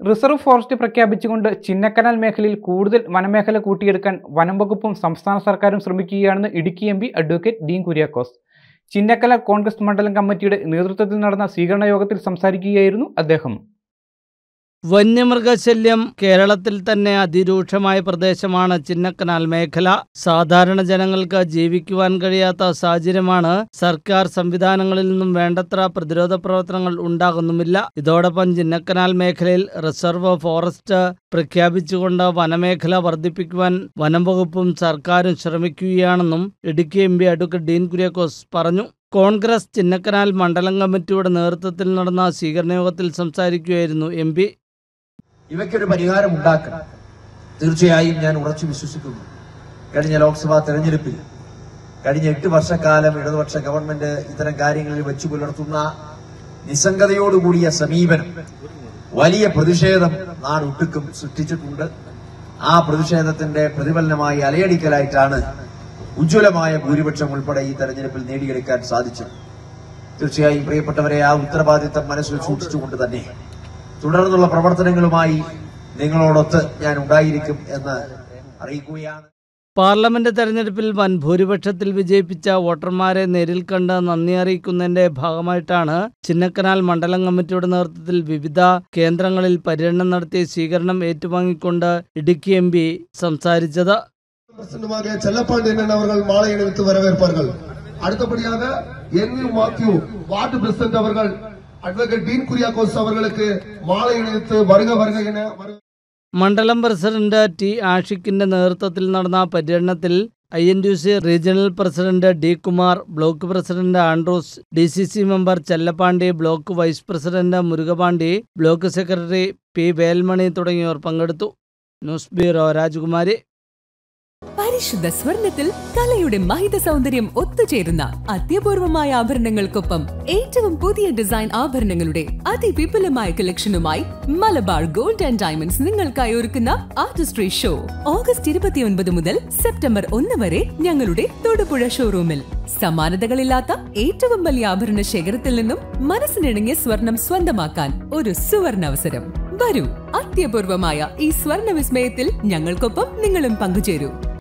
Reserve forest പ്രഖ്യാപിച്ചുകൊണ്ട് ചിന്നക്കനാൽ മേഖലയിൽ കൂടുതൽ വനമേഖല കൂട്ടിയെടുക്കാൻ വനം വകുപ്പും സംസ്ഥാന സർക്കാരും ശ്രമിക്കുകയാണെന്ന് Idukki M P advocate Dean Kuriakose Chinnakanal Congress മണ്ഡലം കമ്മിറ്റിയുടെ നേതൃത്വത്തിൽ നടന്ന സ്വീകരണ യോഗത്തിൽ സംസാരിക്കുകയായിരുന്നു അദ്ദേഹം. വന്യമൃഗശല്യം കേരളത്തിൽ തന്നെ അതിരൂക്ഷമായ പ്രദേശമാണ് ചിന്നക്കനാൽ മേഖല. സാധാരണ ജനങ്ങൾക്ക് ജീവിക്കുവാൻ കഴിയാത്ത സാഹചര്യമാണ്. സർക്കാർ സംവിധാനങ്ങളിൽ നിന്നും വേണ്ടത്ര പ്രതിരോധ പ്രവർത്തനങ്ങൾ ഉണ്ടാകുന്നുമില്ല. ഇതോടൊപ്പം ചിന്നക്കനാൽ മേഖലയിൽ റിസർവ് ഫോറസ്റ്റ് പ്രഖ്യാപിച്ചുകൊണ്ട് വനമേഖല വർദ്ധിപ്പിക്കുവാൻ വനം വകുപ്പും സർക്കാരും ശ്രമിക്കുകയാണെന്നും Idukki M P advocate Dean Kuriakose പറഞ്ഞു. കോൺഗ്രസ് ചിന്നക്കനാൽ മണ്ഡലം കമ്മിറ്റിയുടെ നേതൃത്വത്തിൽ നടന്ന സ്വീകരണ യോഗത്തിൽ സംസാരിക്കുകയായിരുന്നു എം പി. ഇവയ്ക്കൊരു പരിഹാരം ഉണ്ടാക്കണം. തീർച്ചയായും ഞാൻ ഉറച്ചു വിശ്വസിക്കുന്നു. കഴിഞ്ഞ ലോക്സഭാ തെരഞ്ഞെടുപ്പിൽ കഴിഞ്ഞ 8 വർഷക്കാലം ഇടതുപക്ഷ ഗവൺമെന്റ് ഇത്തരം കാര്യങ്ങളിൽ വെച്ചു പുലർത്തുന്ന നിസ്സംഗതയോടുകൂടിയ സമീപനം വലിയ പ്രതിഷേധം നാടൊട്ടുക്കും സൃഷ്ടിച്ചിട്ടുണ്ട്. ആ പ്രതിഷേധത്തിന്റെ പ്രതിഫലനമായി അലയടിക്കലായിട്ടാണ് ഉജ്ജ്വലമായ ഭൂരിപക്ഷം ഉൾപ്പെടെ ഈ തെരഞ്ഞെടുപ്പിൽ നേടിയെടുക്കാൻ സാധിച്ചത്. തീർച്ചയായും പ്രിയപ്പെട്ടവരെ, ആ ഉത്തരവാദിത്തം മനസ്സിൽ സൂക്ഷിച്ചുകൊണ്ട് തന്നെ തുടർന്നുള്ള പ്രവർത്തനങ്ങളുമായി നിങ്ങളോടൊത്ത് ഞാൻ ഉണ്ടായിരിക്കും എന്ന് അറിയിക്കുകയാണ്. പാർലമെന്റ് തെരഞ്ഞെടുപ്പിൽ വൻ ഭൂരിപക്ഷത്തിൽ വിജയിപ്പിച്ച വോട്ടർമാരെ നേരിൽ കണ്ട് നന്ദി അറിയിക്കുന്നതിന്റെ ഭാഗമായിട്ടാണ് ചിന്നക്കനാൽ മണ്ഡലം കമ്മിറ്റിയുടെ നേതൃത്വത്തിൽ വിവിധ കേന്ദ്രങ്ങളിൽ പര്യടനം നടത്തി സ്വീകരണം ഏറ്റുവാങ്ങിക്കൊണ്ട് ഇടുക്കി എം പി സംസാരിച്ചത്. செல்லப்பாண்டியன் அவர்கள் மாலை அணிவித்து வரவேற்பார்கள். அடுத்தபடியாக என்வி மாத்யூ வார்டு பிரசிடென்ட் அவர்கள் അഡ്വക്കേറ്റ് ഡീൻ കുര്യാക്കോസ് അവർക്ക് മാല അണിയിച്ച് വരുക വരുക എന്ന മണ്ഡലം പ്രസിഡന്റ് ടി ആഷിഖിന്റെ നേതൃത്വത്തിൽ നടന്ന പര്യടനത്തിൽ INTUC regional president D Kumar, block president Andrews, DCC member Chellapandi, block vice president Murugapandi, block secretary P Velmani തുടങ്ങിയവർ പങ്കെടുത്തു. ന്യൂസ് ബ്യൂറോ, രാജകുമാരി. പരിശുദ്ധ സ്വർണത്തിൽ കലയുടെ മഹിത സൗന്ദര്യം ഒത്തുചേരുന്ന അത്യപൂർവമായ ആഭരണങ്ങൾക്കൊപ്പം ഏറ്റവും പുതിയ ഡിസൈൻ ആഭരണങ്ങളുടെ അതിവിപുലമായ കളക്ഷനുമായി മലബാർ ഗോൾഡ് ആൻഡ് ഡയമണ്ട്സ് നിങ്ങൾക്കായി ഒരുക്കുന്ന ആർട്ടിസ്ട്രി ഷോ ഓഗസ്റ്റ് 29 മുതൽ സെപ്റ്റംബർ 1 വരെ ഞങ്ങളുടെ തൊടുപുഴ ഷോറൂമിൽ. സമാനതകളില്ലാത്ത ഏറ്റവും വലിയ ആഭരണ ശേഖരത്തിൽ നിന്നും മനസ്സിനിണങ്ങിയ സ്വർണം സ്വന്തമാക്കാൻ ഒരു സുവർണ അവസരം. വരൂ, അത്യപൂർവമായ ഈ സ്വർണ്ണ വിസ്മയത്തിൽ ഞങ്ങൾക്കൊപ്പം നിങ്ങളും പങ്കുചേരൂ.